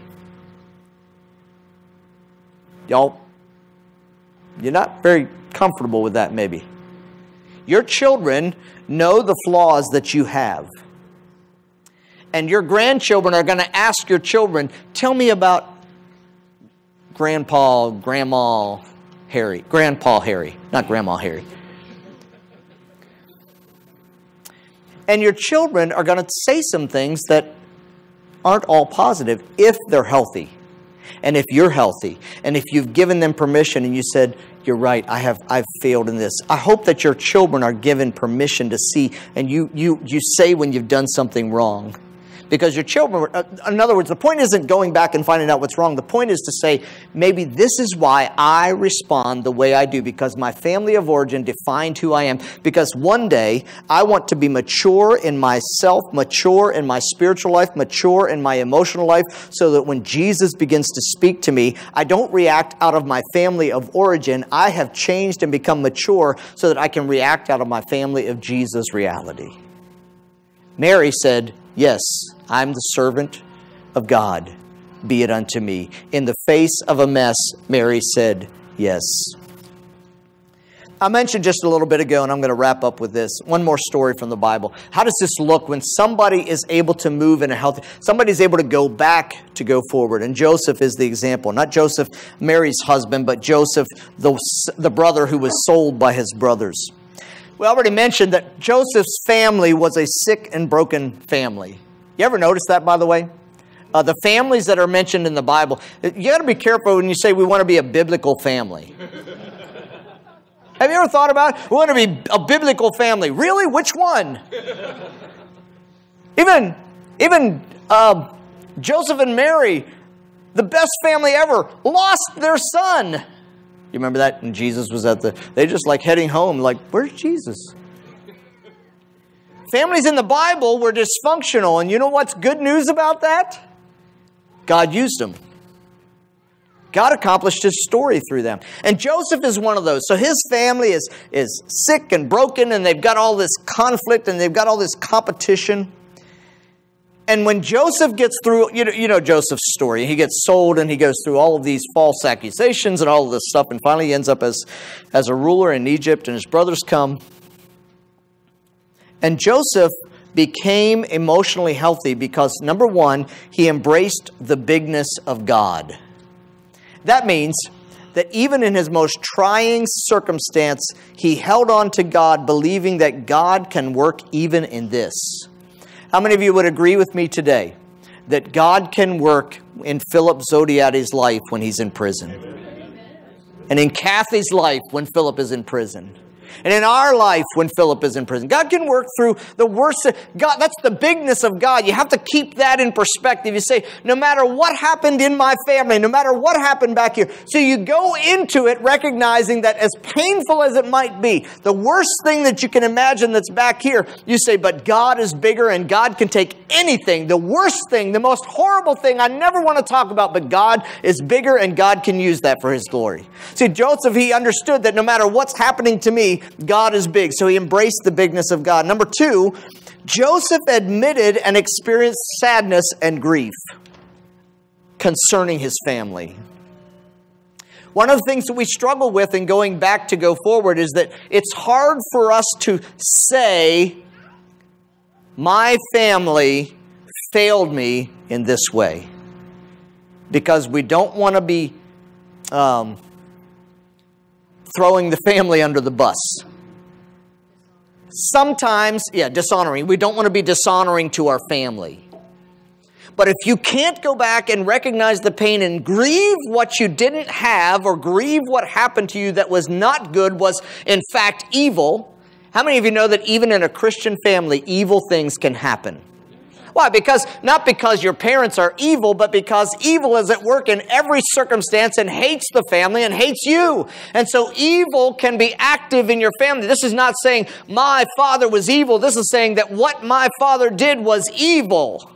Y'all, you're not very comfortable with that maybe. Your children know the flaws that you have. And your grandchildren are going to ask your children, tell me about Grandpa, Grandma Harry. Grandpa Harry, not Grandma Harry. And your children are going to say some things that aren't all positive if they're healthy. And if you're healthy, and if you've given them permission and you said, you're right, I've failed in this. I hope that your children are given permission to see, and you say when you've done something wrong. Because your children, in other words, the point isn't going back and finding out what's wrong. The point is to say, maybe this is why I respond the way I do, because my family of origin defined who I am. Because one day, I want to be mature in myself, mature in my spiritual life, mature in my emotional life, so that when Jesus begins to speak to me, I don't react out of my family of origin. I have changed and become mature so that I can react out of my family of Jesus reality. Mary said, yes, I'm the servant of God. Be it unto me. In the face of a mess, Mary said, yes. I mentioned just a little bit ago, and I'm going to wrap up with this. One more story from the Bible. How does this look when somebody is able to move in a healthy... Somebody is able to go back to go forward. And Joseph is the example. Not Joseph, Mary's husband, but Joseph, the brother who was sold by his brothers. We already mentioned that Joseph's family was a sick and broken family. You ever notice that, by the way? The families that are mentioned in the Bible, you got to be careful when you say we want to be a biblical family. Have you ever thought about it? We want to be a biblical family. Really? Which one? Even Joseph and Mary, the best family ever, lost their son. You remember that? And Jesus was they just like heading home, like, where's Jesus? Families in the Bible were dysfunctional, and you know what's good news about that? God used them. God accomplished His story through them. And Joseph is one of those. So his family is sick and broken, and they've got all this conflict, and they've got all this competition. And when Joseph gets through, you know Joseph's story. He gets sold, and he goes through all of these false accusations and all of this stuff, and finally he ends up as a ruler in Egypt, and his brothers come. And Joseph became emotionally healthy because, number one, he embraced the bigness of God. That means that even in his most trying circumstance, he held on to God, believing that God can work even in this. How many of you would agree with me today that God can work in Philip Zodiati's life when he's in prison? And in Kathy's life when Philip is in prison? And in our life, when Philip is in prison, God can work through the worst. God, that's the bigness of God. You have to keep that in perspective. You say, no matter what happened in my family, no matter what happened back here. So you go into it recognizing that as painful as it might be, the worst thing that you can imagine that's back here, you say, but God is bigger and God can take anything, the worst thing, the most horrible thing I never want to talk about, but God is bigger and God can use that for His glory. See, Joseph, he understood that no matter what's happening to me, God is big. So he embraced the bigness of God. Number two, Joseph admitted and experienced sadness and grief concerning his family. One of the things that we struggle with in going back to go forward is that it's hard for us to say, my family failed me in this way. Because we don't want to be throwing the family under the bus. Sometimes, dishonoring. We don't want to be dishonoring to our family. But if you can't go back and recognize the pain and grieve what you didn't have or grieve what happened to you that was not good, was in fact evil, how many of you know that even in a Christian family, evil things can happen? Why? Because, not because your parents are evil, but because evil is at work in every circumstance and hates the family and hates you. And so evil can be active in your family. This is not saying my father was evil. This is saying that what my father did was evil.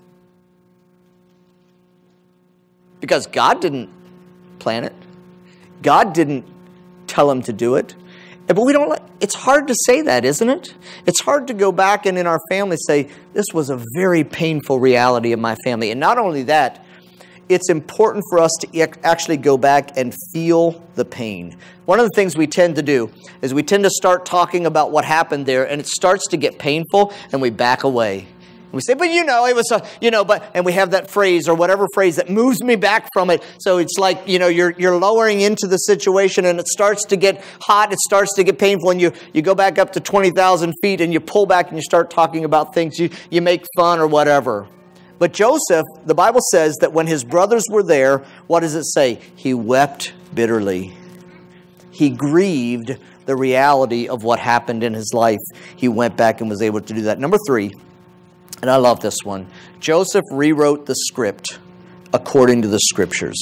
Because God didn't plan it. God didn't tell him to do it. But we don't. It's hard to say that, isn't it? It's hard to go back and in our family say, this was a very painful reality of my family. And not only that, it's important for us to actually go back and feel the pain. One of the things we tend to do is we tend to start talking about what happened there, and it starts to get painful, and we back away. We say, but it was and we have that phrase or whatever phrase that moves me back from it. So it's like, you're lowering into the situation and it starts to get hot. It starts to get painful and you go back up to 20,000 feet and you pull back and you start talking about things. You make fun or whatever. But Joseph, the Bible says that when his brothers were there, what does it say? He wept bitterly. He grieved the reality of what happened in his life. He went back and was able to do that. Number 3. And I love this one. Joseph rewrote the script according to the Scriptures.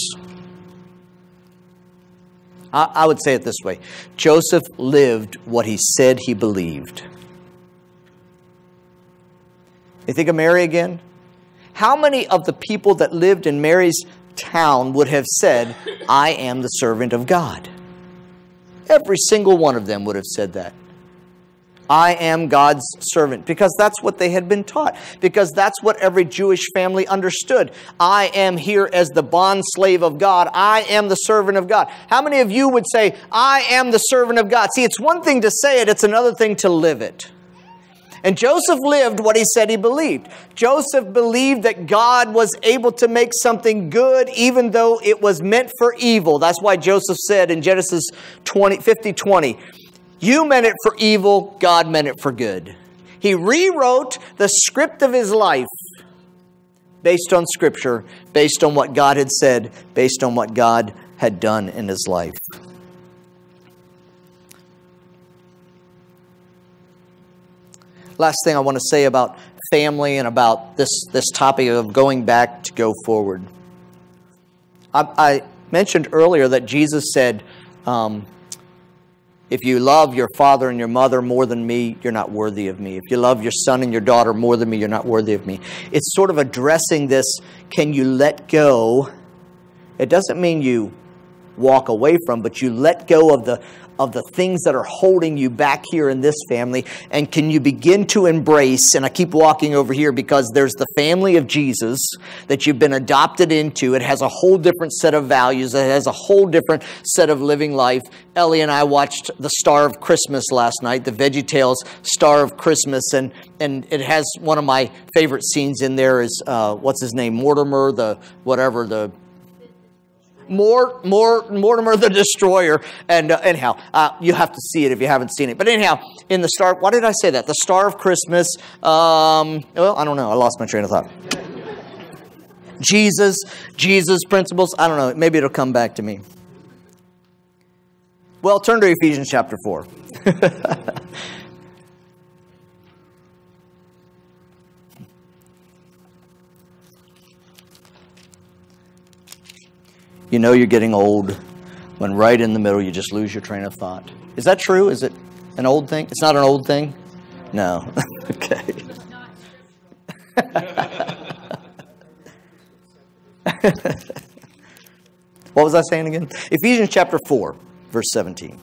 I would say it this way. Joseph lived what he said he believed. You think of Mary again? How many of the people that lived in Mary's town would have said, I am the servant of God? Every single one of them would have said that. I am God's servant, because that's what they had been taught, because that's what every Jewish family understood. I am here as the bond slave of God. I am the servant of God. How many of you would say, I am the servant of God? See, it's one thing to say it, it's another thing to live it. And Joseph lived what he said he believed. Joseph believed that God was able to make something good even though it was meant for evil. That's why Joseph said in Genesis 50:20, you meant it for evil, God meant it for good. He rewrote the script of his life based on Scripture, based on what God had said, based on what God had done in his life. Last thing I want to say about family and about this topic of going back to go forward. I mentioned earlier that Jesus said, if you love your father and your mother more than me, you're not worthy of me. If you love your son and your daughter more than me, you're not worthy of me. It's sort of addressing this, can you let go? It doesn't mean you walk away from, but you let go of the things that are holding you back here in this family, and can you begin to embrace, and I keep walking over here because there's the family of Jesus that you've been adopted into. It has a whole different set of values. It has a whole different set of living life. Ellie and I watched the Star of Christmas last night, the VeggieTales Star of Christmas, and it has one of my favorite scenes in there is, what's his name? Mortimer the Destroyer. And anyhow, you have to see it if you haven't seen it. But anyhow, in the Star, why did I say that? The Star of Christmas. Well, I don't know. I lost my train of thought. Jesus principles. I don't know. Maybe it'll come back to me. Well, turn to Ephesians chapter 4. You know you're getting old when right in the middle you just lose your train of thought. Is that true? Is it an old thing? It's not an old thing? No. Okay. What was I saying again? Ephesians chapter 4, verse 17.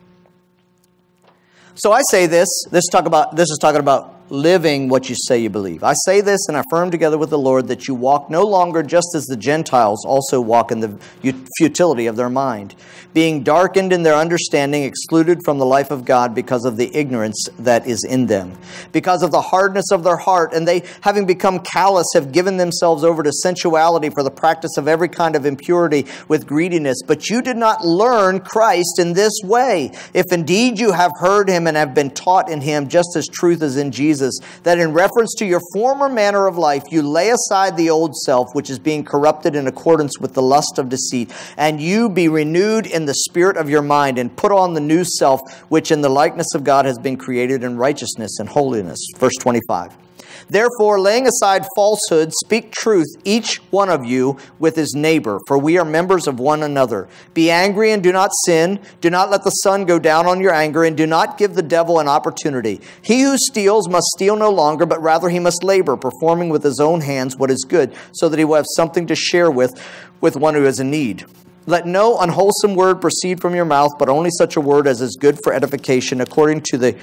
So I say this is talking about living what you say you believe. I say this and affirm together with the Lord that you walk no longer just as the Gentiles also walk in the futility of their mind, being darkened in their understanding, excluded from the life of God because of the ignorance that is in them, because of the hardness of their heart, and they, having become callous, have given themselves over to sensuality for the practice of every kind of impurity with greediness. But you did not learn Christ in this way, if indeed you have heard him and have been taught in him, just as truth is in Jesus, that in reference to your former manner of life, you lay aside the old self, which is being corrupted in accordance with the lust of deceit, and you be renewed in the spirit of your mind, and put on the new self, which in the likeness of God has been created in righteousness and holiness. Verse 25. Therefore, laying aside falsehood, speak truth, each one of you with his neighbor, for we are members of one another. Be angry and do not sin. Do not let the sun go down on your anger, and do not give the devil an opportunity. He who steals must steal no longer, but rather he must labor, performing with his own hands what is good, so that he will have something to share with one who is in need. Let no unwholesome word proceed from your mouth, but only such a word as is good for edification, according to the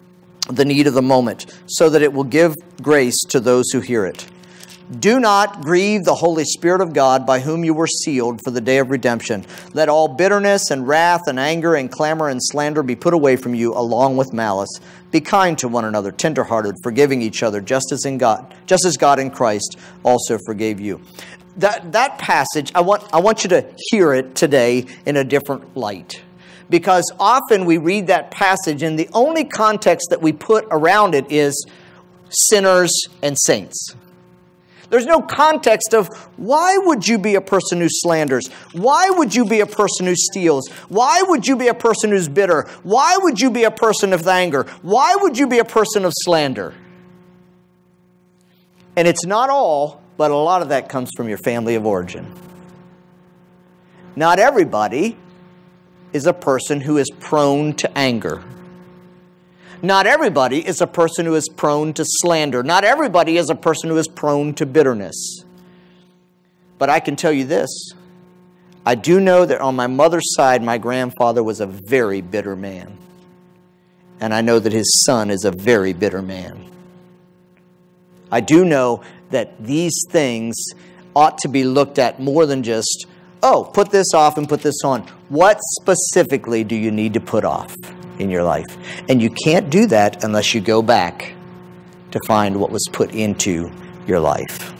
need of the moment, so that it will give grace to those who hear it. Do not grieve the Holy Spirit of God, by whom you were sealed for the day of redemption. Let all bitterness and wrath and anger and clamor and slander be put away from you, along with malice. Be kind to one another, tenderhearted, forgiving each other, just as God in Christ also forgave you. That passage, I want you to hear it today in a different light. Because often we read that passage and the only context that we put around it is sinners and saints. There's no context of why would you be a person who slanders? Why would you be a person who steals? Why would you be a person who's bitter? Why would you be a person of anger? Why would you be a person of slander? And it's not all, but a lot of that comes from your family of origin. Not everybody is a person who is prone to anger. Not everybody is a person who is prone to slander. Not everybody is a person who is prone to bitterness. But I can tell you this. I do know that on my mother's side, my grandfather was a very bitter man. And I know that his son is a very bitter man. I do know that these things ought to be looked at more than just, oh, put this off and put this on. What specifically do you need to put off in your life? And you can't do that unless you go back to find what was put into your life.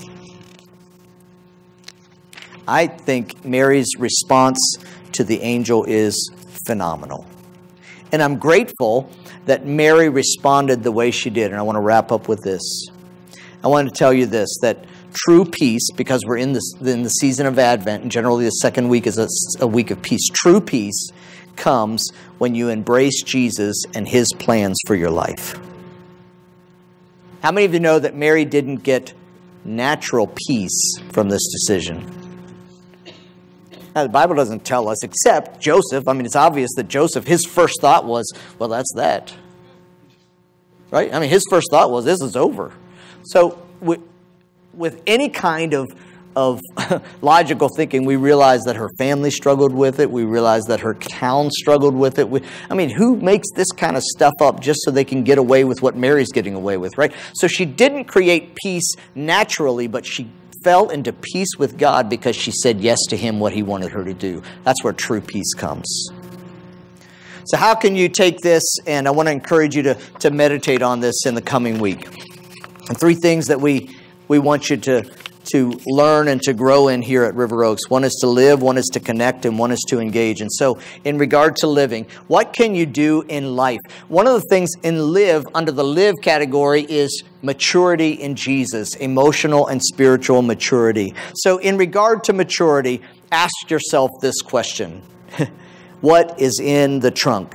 I think Mary's response to the angel is phenomenal. And I'm grateful that Mary responded the way she did. And I want to wrap up with this. I want to tell you this, that true peace, because we're in the season of Advent, and generally the second week is a week of peace. True peace comes when you embrace Jesus and his plans for your life. How many of you know that Mary didn't get natural peace from this decision? Now, the Bible doesn't tell us, except Joseph. I mean, it's obvious that Joseph, his first thought was, well, that's that. Right? I mean, his first thought was, this is over. So, with any kind of logical thinking, we realize that her family struggled with it. We realize that her town struggled with it. Who makes this kind of stuff up just so they can get away with what Mary's getting away with, right? So she didn't create peace naturally, but she fell into peace with God because she said yes to him, what he wanted her to do. That's where true peace comes. So how can you take this? And I want to encourage you to meditate on this in the coming week. And three things that we want you to learn and to grow in here at River Oaks. One is to live, one is to connect, and one is to engage. And so in regard to living, what can you do in life? One of the things in live, under the live category, is maturity in Jesus, emotional and spiritual maturity. So in regard to maturity, ask yourself this question. What is in the trunk?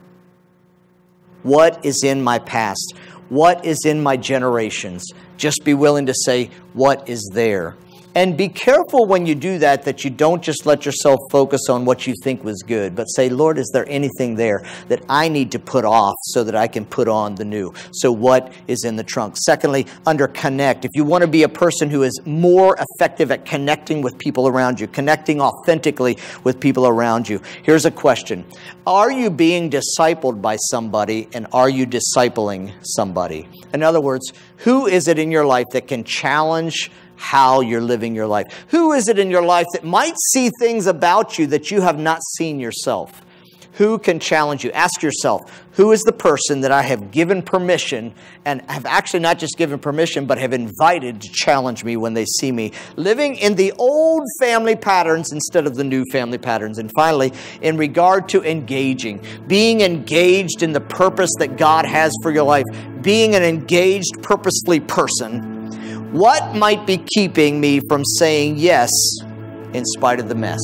What is in my past? What is in my generations? Just be willing to say, what is there? And be careful when you do that, that you don't just let yourself focus on what you think was good, but say, Lord, is there anything there that I need to put off so that I can put on the new? So what is in the trunk? Secondly, under connect. If you want to be a person who is more effective at connecting with people around you, connecting authentically with people around you, here's a question. Are you being discipled by somebody, and are you discipling somebody? In other words, who is it in your life that can challenge how you're living your life? Who is it in your life that might see things about you that you have not seen yourself? Who can challenge you? Ask yourself, who is the person that I have given permission, and have actually not just given permission, but have invited to challenge me when they see me living in the old family patterns instead of the new family patterns? And finally, in regard to engaging, being engaged in the purpose that God has for your life, being an engaged, purposefully person, what might be keeping me from saying yes in spite of the mess?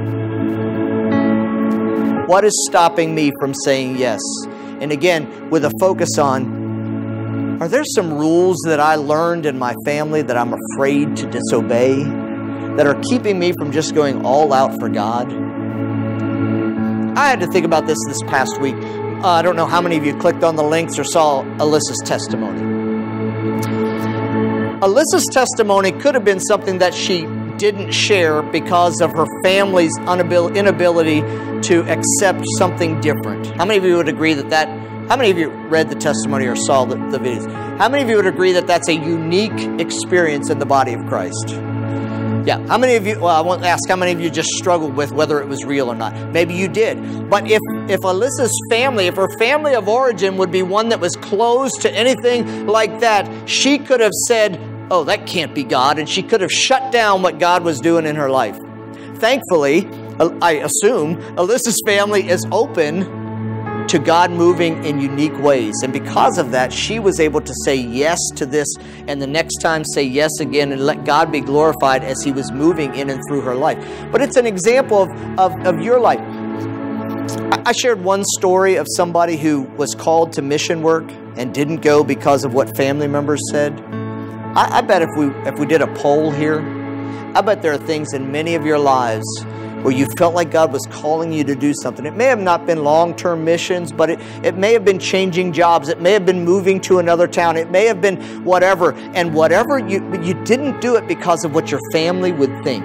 What is stopping me from saying yes? And again, with a focus on, are there some rules that I learned in my family that I'm afraid to disobey, that are keeping me from just going all out for God? I had to think about this past week. I don't know how many of you clicked on the links or saw Alyssa's testimony. Alyssa's testimony could have been something that she didn't share because of her family's inability to accept something different. How many of you would agree how many of you read the testimony or saw the videos? How many of you would agree that that's a unique experience in the body of Christ? Yeah, how many of you, well, I won't ask how many of you just struggled with whether it was real or not. Maybe you did. But if Alyssa's family, if her family of origin would be one that was closed to anything like that, she could have said, oh, that can't be God, and she could have shut down what God was doing in her life. Thankfully, I assume, Alyssa's family is open to God moving in unique ways. And because of that, she was able to say yes to this, and the next time say yes again, and let God be glorified as He was moving in and through her life. But it's an example of your life. I shared one story of somebody who was called to mission work and didn't go because of what family members said. I bet if we did a poll here, I bet there are things in many of your lives where you felt like God was calling you to do something. It may have not been long-term missions, but it may have been changing jobs. It may have been moving to another town. It may have been whatever. And whatever, you didn't do it because of what your family would think.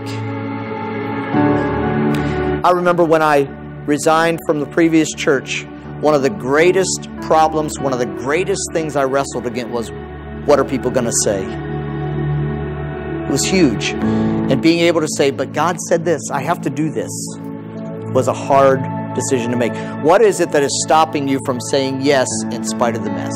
I remember when I resigned from the previous church, one of the greatest problems, one of the greatest things I wrestled against was, what are people going to say? It was huge. And being able to say, but God said this, I have to do this, was a hard decision to make. What is it that is stopping you from saying yes in spite of the mess?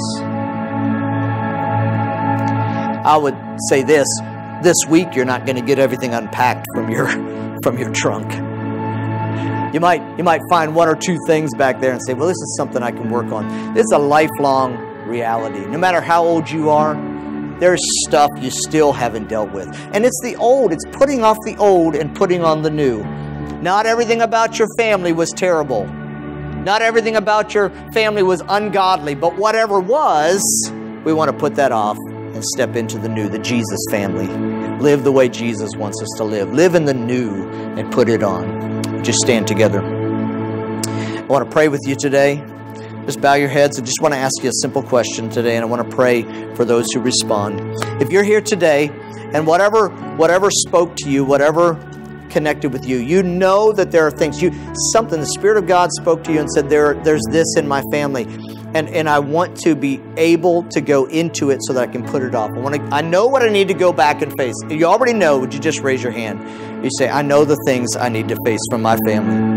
I would say this week you're not going to get everything unpacked from your trunk. You might find one or two things back there and say, well, this is something I can work on. This is a lifelong reality. No matter how old you are, there's stuff you still haven't dealt with. And it's the old. It's putting off the old and putting on the new. Not everything about your family was terrible. Not everything about your family was ungodly. But whatever was, we want to put that off and step into the new, the Jesus family. Live the way Jesus wants us to live. Live in the new and put it on. Just stand together. I want to pray with you today. Just bow your heads. I just want to ask you a simple question today, and I want to pray for those who respond. If you're here today, and whatever spoke to you, whatever connected with you, you know that there are things, the Spirit of God spoke to you and said, there's this in my family, and I want to be able to go into it so that I can put it off. I know what I need to go back and face. If you already know, would you just raise your hand? You say, I know the things I need to face from my family.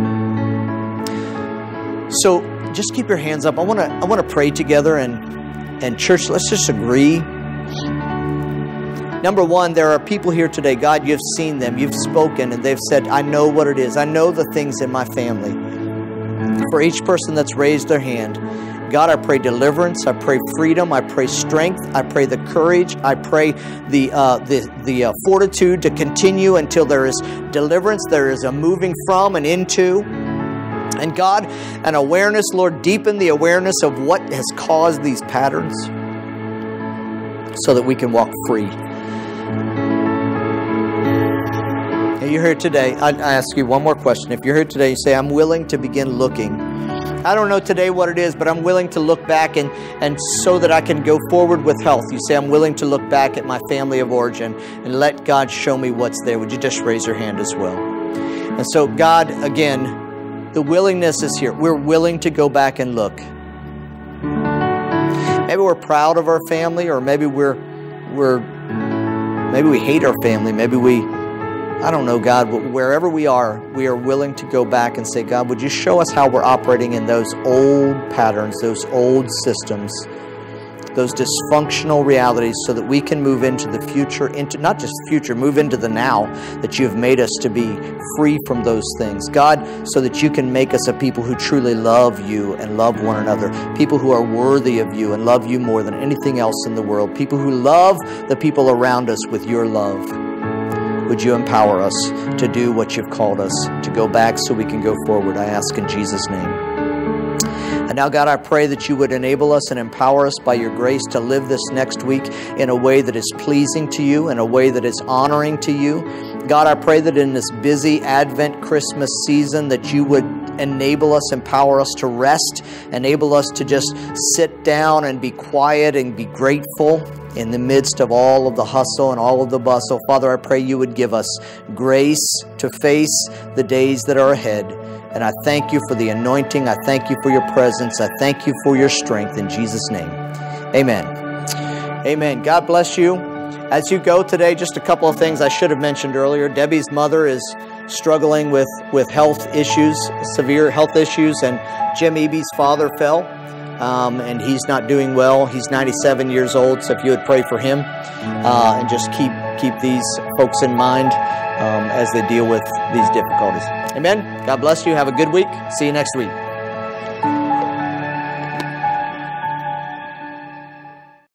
So just keep your hands up. I want to pray together, and church, let's just agree. Number one, there are people here today. God, you've seen them. You've spoken, and they've said, I know what it is. I know the things in my family. For each person that's raised their hand, God, I pray deliverance. I pray freedom. I pray strength. I pray the courage. I pray the fortitude to continue until there is deliverance. There is a moving from and into. And God, an awareness, Lord, deepen the awareness of what has caused these patterns so that we can walk free. If you're here today, I ask you one more question. If you're here today, you say, I'm willing to begin looking. I don't know today what it is, but I'm willing to look back and so that I can go forward with health. You say, I'm willing to look back at my family of origin and let God show me what's there. Would you just raise your hand as well? And so God, again, the willingness is here. We're willing to go back and look. Maybe we're proud of our family, or maybe maybe we hate our family. Maybe I don't know, God, but wherever we are willing to go back and say, God, would you show us how we're operating in those old patterns, those old systems, those dysfunctional realities, so that we can move into the future, into not just the future, move into the now, that you've made us to be free from those things. God, so that you can make us a people who truly love you and love one another, people who are worthy of you and love you more than anything else in the world, people who love the people around us with your love. Would you empower us to do what you've called us, to go back so we can go forward? I ask in Jesus' name. And now, God, I pray that you would enable us and empower us by your grace to live this next week in a way that is pleasing to you, in a way that is honoring to you. God, I pray that in this busy Advent Christmas season that you would enable us, empower us to rest, enable us to just sit down and be quiet and be grateful in the midst of all of the hustle and all of the bustle. Father, I pray you would give us grace to face the days that are ahead. And I thank you for the anointing. I thank you for your presence. I thank you for your strength in Jesus' name. Amen. Amen. God bless you. As you go today, just a couple of things I should have mentioned earlier. Debbie's mother is struggling with health issues, severe health issues, and Jim Eby's father fell, and he's not doing well. He's 97 years old, so if you would pray for him, and just keep these folks in mind as they deal with these difficulties. Amen. God bless you. Have a good week. See you next week.